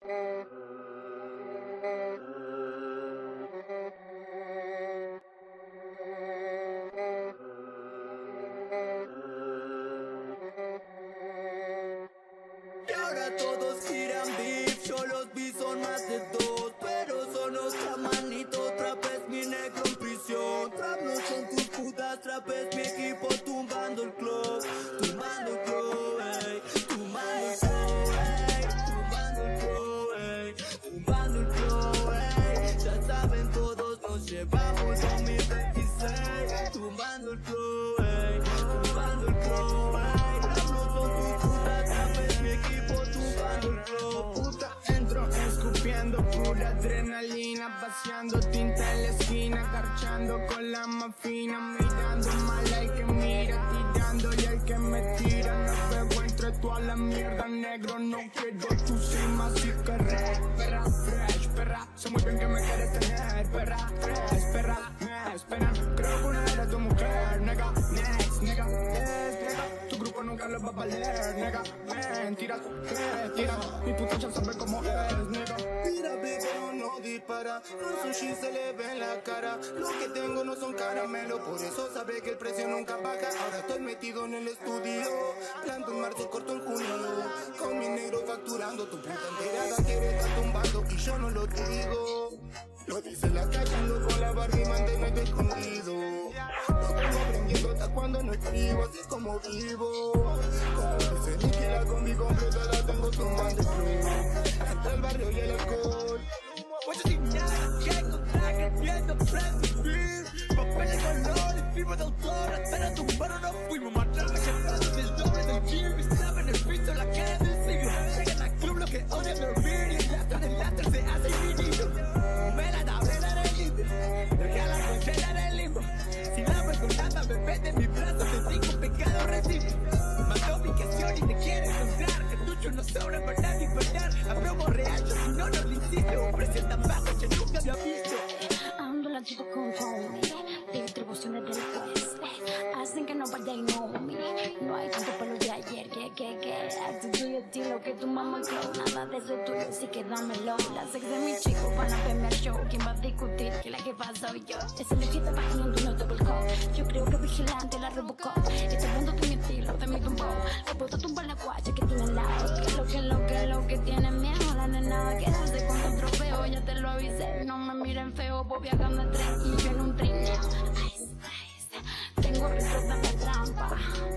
Y ahora todos tiran beef, yo los vi son más de dos, pero son otra manito, trap es mi negro en prisión. Trap no son tus putas, trap es mi equipo tumbando el club, tumbando el club, ey, tumbando el club, ey, tumbando el club, ey, tumbando el club, ey. Ya saben todos, nos llevamos 2026, tumbando el club, ey, tumbando el club, ey. Trap no son tus putas, trap es mi equipo tumbando el club. Puta, entro escupiendo pura adrenalina, vaciando tinta en la esquina, garchando con la más fina, mirando mal al que mira, tirándole al que me tira. No pego entre toda la mierda, negro, no quiero tu cima, así que perra, fresh, perra, sé muy bien que me quieres tener, perra, fresh, perra, me espera, creo que una era tu mujer, nega, next, nega, yes, nega, tu grupo nunca lo va a valer, nega, mentiras, mentira, mi puta ya sabe cómo es, nega. Tira, pero no dispara, un sushi se le ve en la cara. Lo que tengo no son caramelos, por eso sabe que el precio nunca baja. Ahora estoy metido en el estudio, planto en marzo, corto en junio, con mi negro facturando. Tu puta enterada quiere estar tumbando y yo no lo digo. Lo dice la calle, ando con la Barbie, manténme escondido. Lo tengo aprendiendo hasta cuando no escribo, así es como vivo. Como dice Nicky, la combi completa la tengo tumbando el club. Hasta el barrio y el alcohol. Muchos sin nada que encontrar, queriendo presumir papeles de color y firma de autor. Pero tumbaron no fuimos, matarme quebrados del doble del gym. Estaba en el piso, la cara del civil. Llegan al club, lo que odia dormir. Y el lastre se hace infinito. Me la tablera del límite, deja la conchera del limbo. Si la voy con nada, me vete en mi brazo, te digo pecado recibo. Mandó mi canción y te quiere encontrar. Cartucho no sobra para ni perder. A promo real, yo si no, no lo hiciste. Un precio tan bajo que nunca había visto. Ando la tipo con Tommy, distribuciones del juez hacen que no vaya y no me. No hay tanto pelo de ayer que actitud y estilo que tu mamá clown. Nada de eso es tuyo, así que dámelo. Las ex de mi chico van a verme al show. ¿Quién va a discutir que la jefa soy yo? Esa lejita bajando no double call. Yo creo que vigilante la rebocó. Este mundo tiene estilo, de mi tumbó. Le puedo tumbar la guacha que tiene al lado. Lo que tiene miedo, la nena va a quedarse con el trofeo. Ya te lo avisé, no me miren feo. Voy viajando en tren y yo en un trineo. Ice, ice, tengo receta de trampa.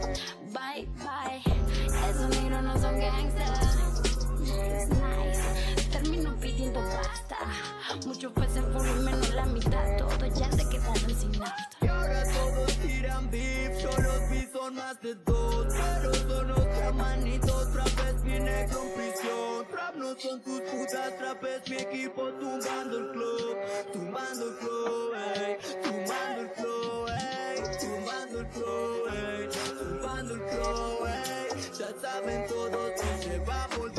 Bye, bye, esos negros no son gangsters. Nice, nice, termino pidiendo pasta. Muchos peces por y menos la mitad. Todo ya se quedaron sin nada. Y ahora todos tiran beef, yo los vi son más de dos, pero son otra manito, trap es mi negro en prisión. Trap no son tus putas, trap es mi equipo tumbando el club, tumbando el club, ey, tumbando el club, ey, tumbando el club, ey, tumbando el club, ey. Ya saben todos, nos llevamos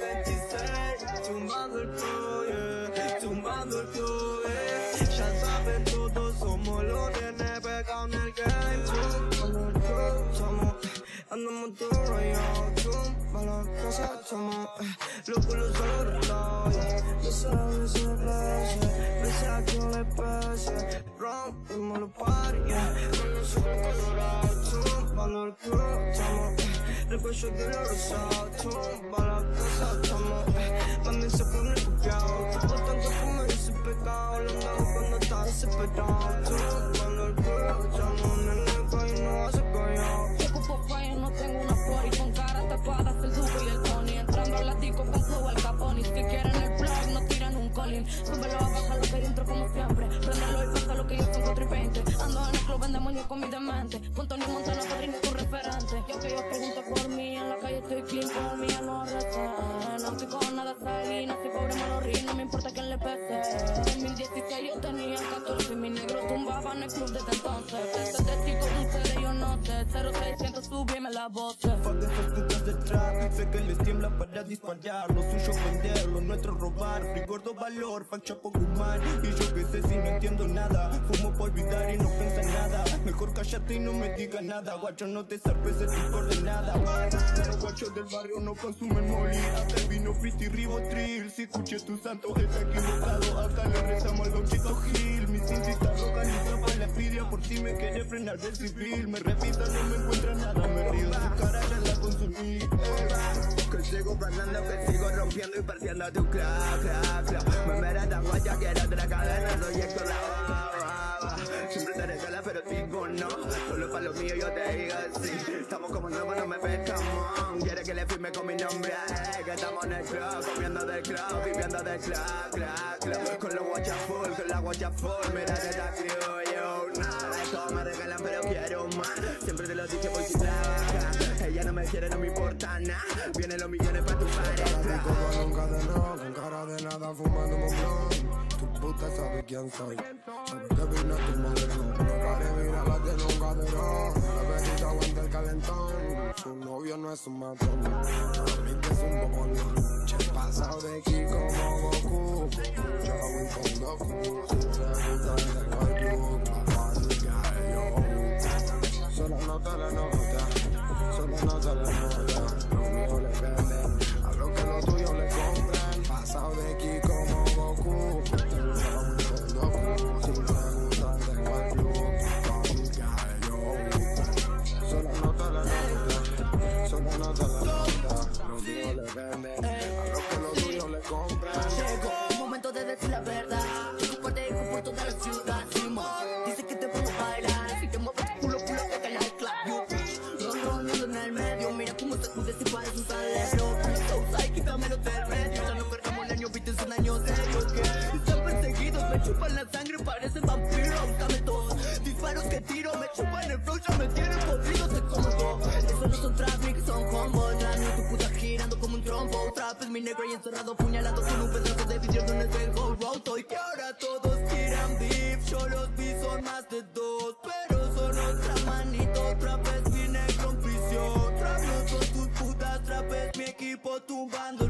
2026, tumbando el club, yeah, tumbando el club, ey. Ya saben todos, somos los nenes pegados en el game. Tumbando el club, somos, andamos todos rayados. Tumba la casa, somos, los culos son los relojes. No sabes si me pese a quien le pese. Rompimos los parties, con los ojos colorados. Tumbando el club, somos, el cuello de los rosados. Tumba la casa, somos, también se pone copiado. Por tanto fumo y ese pecado, lo andamos cuando está desesperado. Tumbando el club, somos, nene, que no hace callado. Ocupo fire, no tengo una flor y con cara tapada el Duco y el Tony. Entrando al latico con flow al Capone. Si quieren el plug, no tiran un colín. Súbelo a bajar lo que hay dentro como siempre. Préndelo y pasa lo que yo tengo 4 y 20. Ando en el club, vendemos yo con mi demente. Punto ni Montana, padrino, tu referente. Yo que yo pregunto por mí, en la calle estoy clean, por mí ya no recé. No estoy con nada salí, no soy pobre, malo río, no me importa quién le pese. En 2016 yo tenía 14 y mi negro tumbaba en el club desde entonces. Este testigo de ustedes yo no sé, 0600 súbeme la voz. Fuck esas putas de trap, sé que les tiembla para disparar. Lo suyo venderlo, nuestro robar. Free gordo valor, fan chapo Guzmán. Y yo que sé si no entiendo nada. Fumo por olvidar y no piensa en nada. Mejor cállate y no me digas nada. Guacho, no te zarpes el tipo de nada. Los guachos del barrio no consumen molly. Hasta el vino Frizz y Ribotril. Si escuché tu santo está equivocado. Acá le rezamos al gauchito Gil. Mi cintita roja ni tapa la envidia. Por si me quedé frenar del civil. Me repita, no me encuentra nada. Me río en su cara, ya la consumí. Que sigo pasando, que sigo rompiendo y partiendo tu clac. Me mera tan guaya que era otra cadena. Soy esto la siempre te regala pero digo no. Solo para lo mío yo te digo sí. Estamos como nuevos, no me pescamos. Quiere que le firme con mi nombre. Que estamos en el club, comiendo del club, viviendo del club. Con los guachas full, con la guacha full. Mira que está yo. Nada de esto me regalan pero quiero más. Siempre te lo dije voy sin trabajar. Ella no me quiere, no me importa nada. Vienen los millones para tu pareja. Con un cadenón, con cara de nada fumando un blon. Tu puta sabe quién soy. Sabe que vino tu modelo. No pare, mira la tiene un cadenón. La bebida aguanta el calentón. Su novio no es un matón. A mí que es un bobolón. Che, pasado de aquí como Goku. Yo voy con Goku. Si me gusta tengo el club. Papá, yo. Solo nota la nota. Solo nota la nota. Los míos le venden. A lo que los tuyos le compran. Pasado de aquí como Goku. Llegó un momento de decir la verdad. Tu parte por toda la ciudad. Dice que te pongo a bailar. Si te mueves tu culo, que cae el club. Ronroneando en el medio. Mira cómo te acudes si pares un salero. Sousa y quítamelo del medio. Ya no cargamos el año, viste, es un año serio. Que están perseguidos, me chupan la sangre, parecen vampiros. Dame todos disparos que tiro, me chupan el flow, ya me tienen podrido, se como todo. Eso no son traffic, son combos. Tu puta girando como un trompo. Trap es mi negro y encerrado, puñalado con un pedazo de vidrio donde es el whole road. Y que ahora todos tiran beef. Yo los vi, son más de dos, pero son otra manito. Trap es mi negro en prisión. Trap no son tus putas, trap es mi equipo tumbando.